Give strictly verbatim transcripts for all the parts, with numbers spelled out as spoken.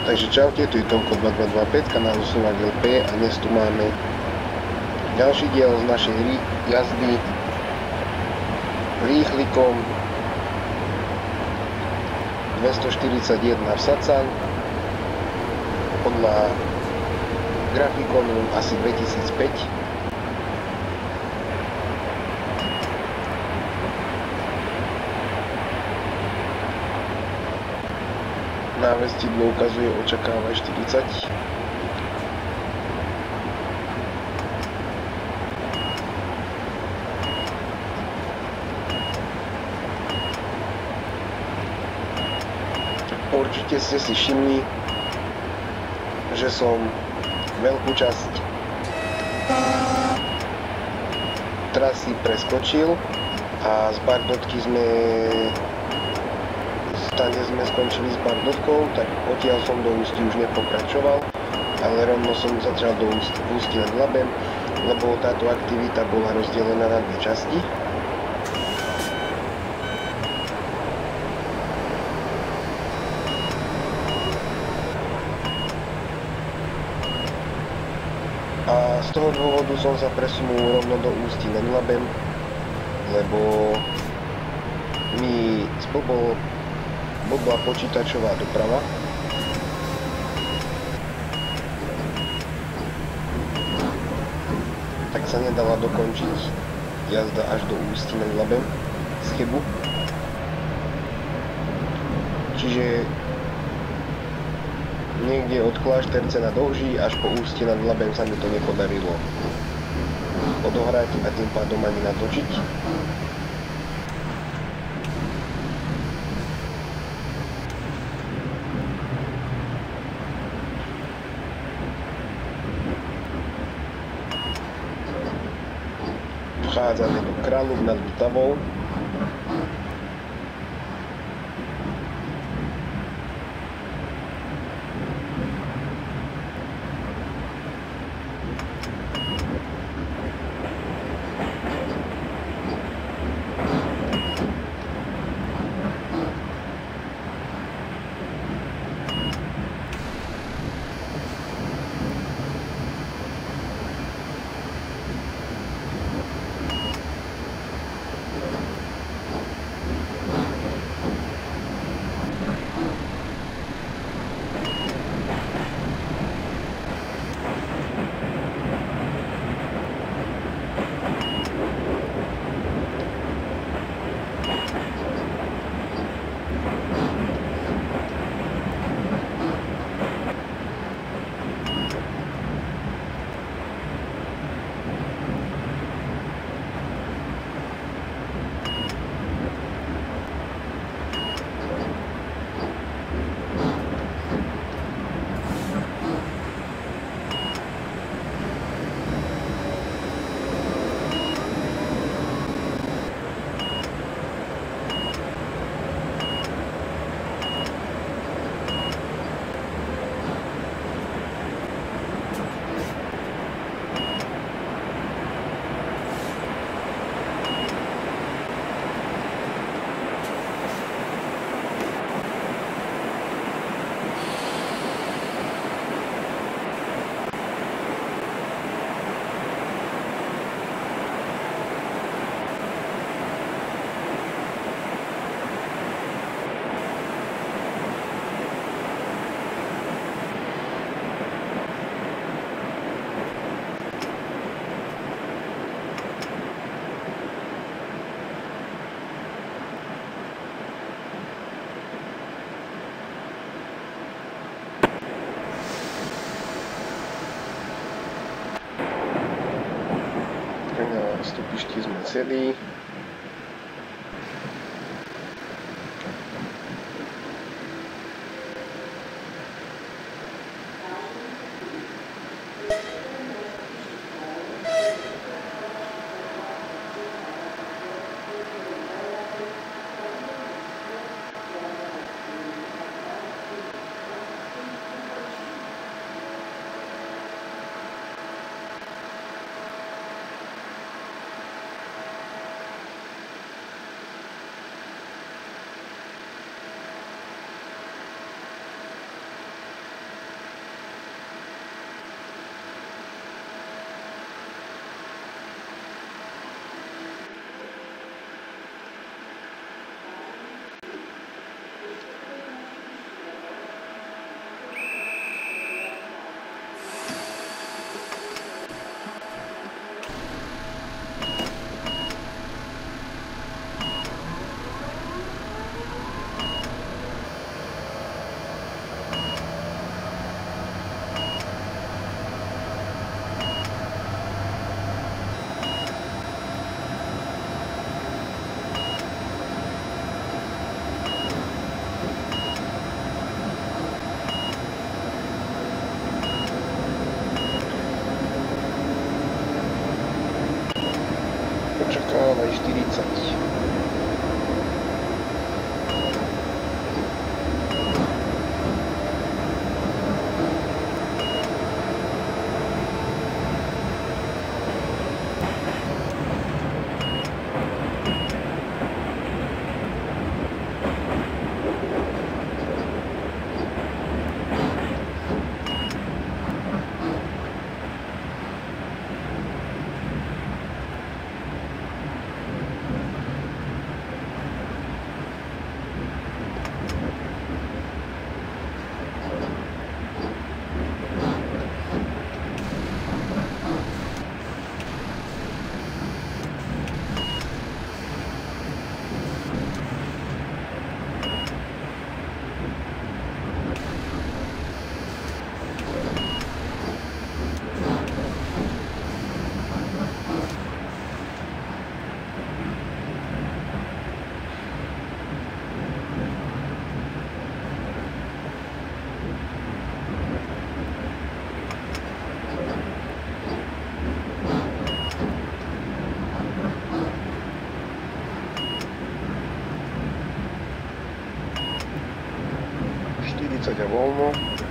Takže čaute, tu je Tomko dva dva dva päť, kanál Slovak el pé a dnes tu máme ďalší diel z našej jazdy rýchlikom dvestoštyridsaťjeden v Sacan podľa grafikonu asi dvetisícpäť. Na vestidlo ukazuje očakávaj štyridsať. Určite ste si všimli, že som veľkú časť trasy preskočil a z Bardotky sme tam, kde sme skončili s Bardotkou, tak odtiaľ som do Ústí už nepokračoval, ale rovno som začal do Ústí nad Labem, lebo táto aktivita bola rozdelená na dve časti. A z toho dôvodu som sa presunul rovno do Ústí nad Labem, lebo mi zblbol bola počítačová doprava. Tak sa nedala dokončiť jazda až do Ústí nad Labem z Chebu. Čiže niekde od Klášterce na Dolží až po Ústí nad Labem sa mi to nepodarilo odohrať a tým pádom ani natočiť. Vchádzame do Kralúk nad Vltavou. Na stupišti sme celí. tridsať a voľno.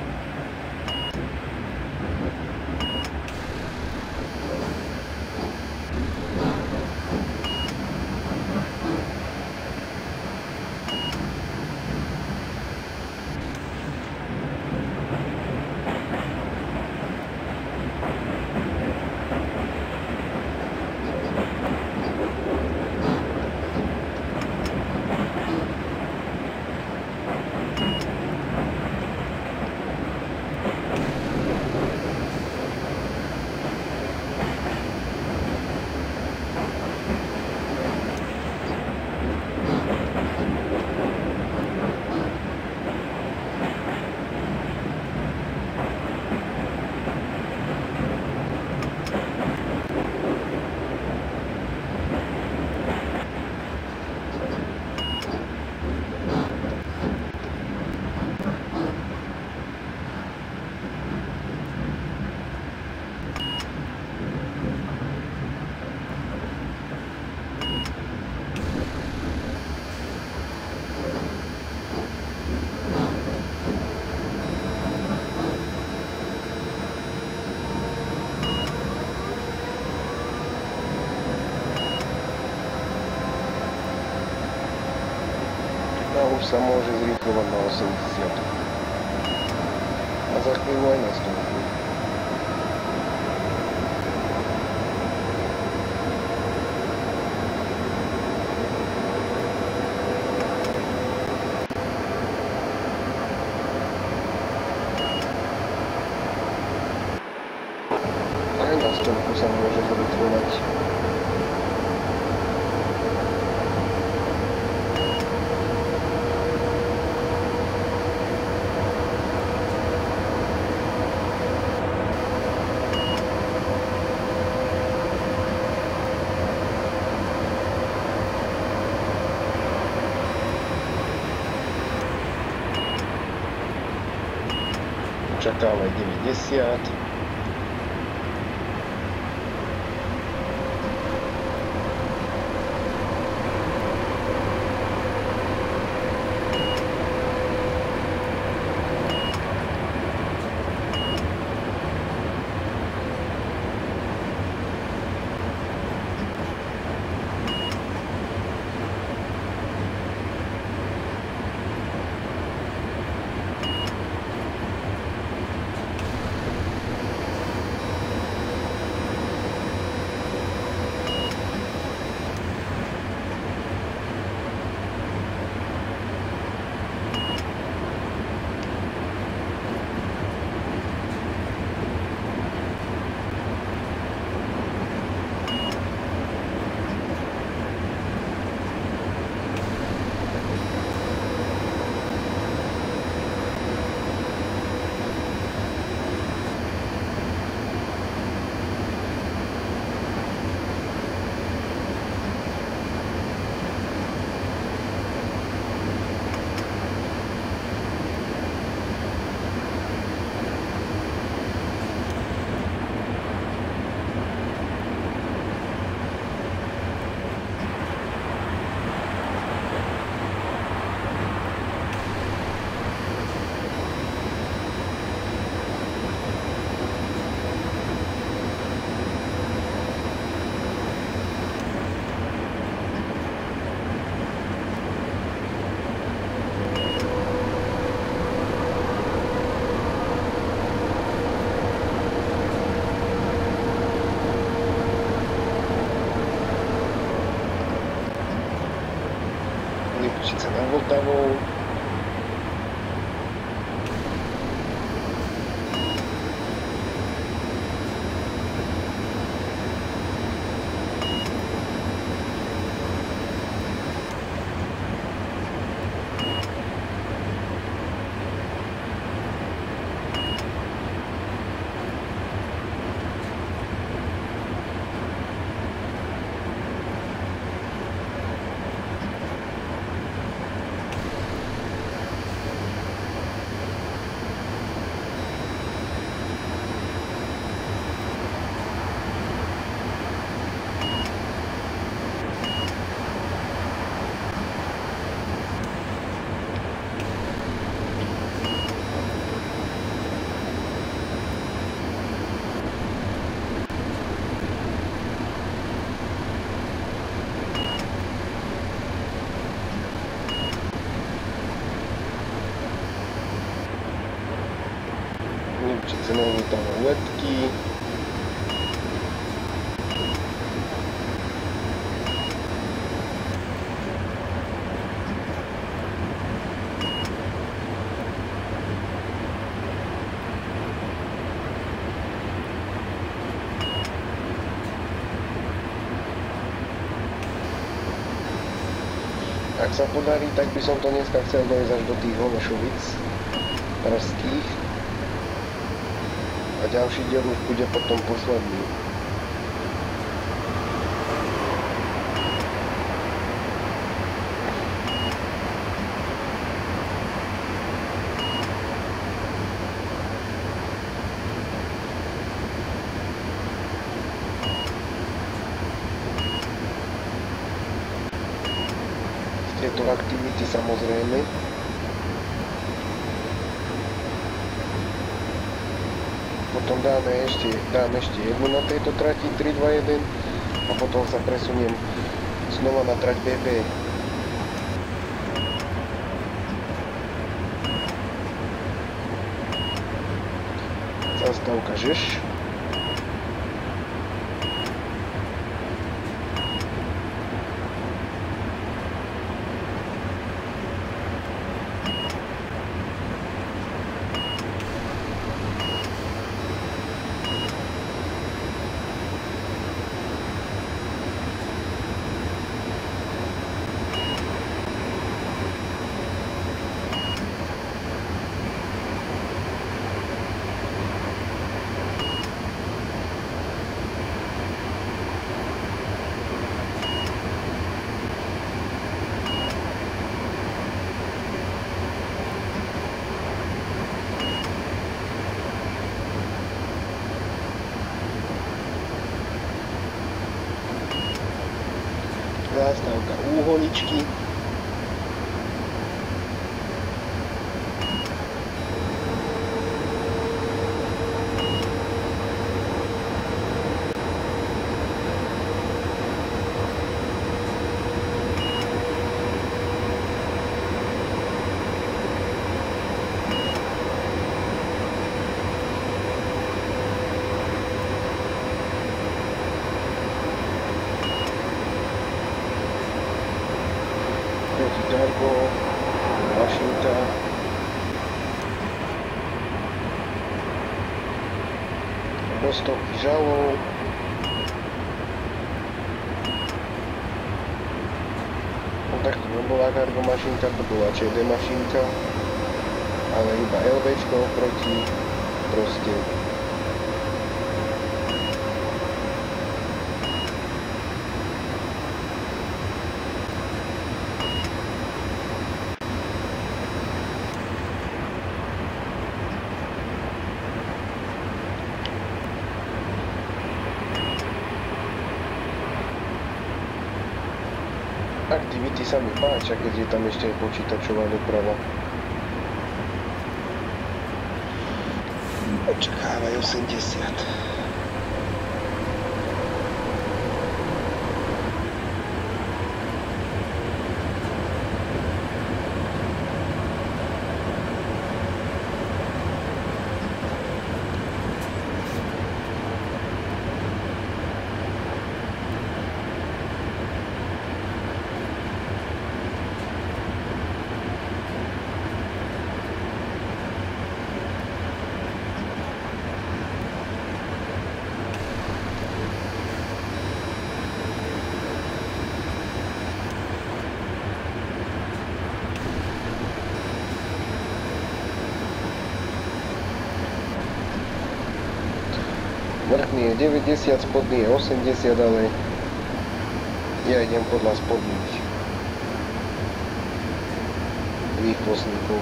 Už sa môže zrýchlovať na osemdesiat. A za chvíľu aj na sto. Aj na stovku sa môže zrýchlovať. Čakáme deväťdesiat. Lipčice nad Vltavou. Znovu tam letky. Ak sa podarí, tak by som to dneska chcel dojsť až do tých Holešovic pražských. A ďalší diel už bude potom posledný. Tieto aktivity samozrejme. Potom dáme ešte, dáme ešte jednu na tejto trati tri dva jeden a potom sa presuniem znova na trať bé bé. Zastávka Žeš. Zástavka Úholičky. Dargo, Mašinka. Mostok Žalov. No tak to nebola Cargo mašinka, to bola ČD mašinka, ale iba LBčko oproti, proste. Aktivity sa mi páčia, keď je tam ešte aj počítačová doprava. Očakávaj osemdesiat. Vrchný je deväťdesiat, spodný je osemdesiat, ale ja idem podľa spodných výchvostníkov.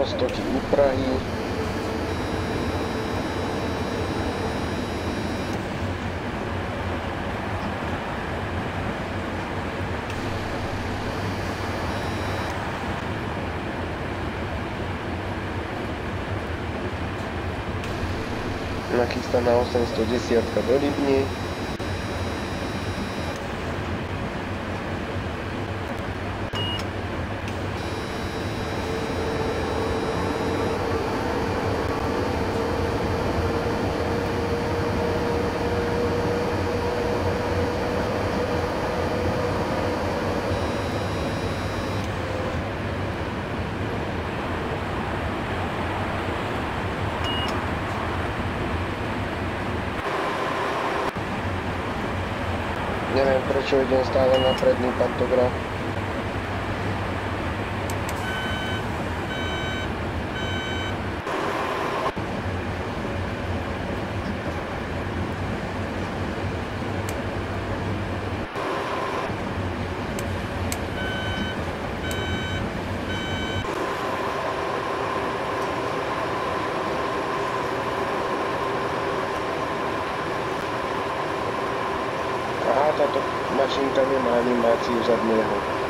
Stoky u Prahy. Nachystaná osemstodesať do Rybne. Neviem, prečo idem stále na predný pantograf. Táto mašinka nemá animáciu zadného.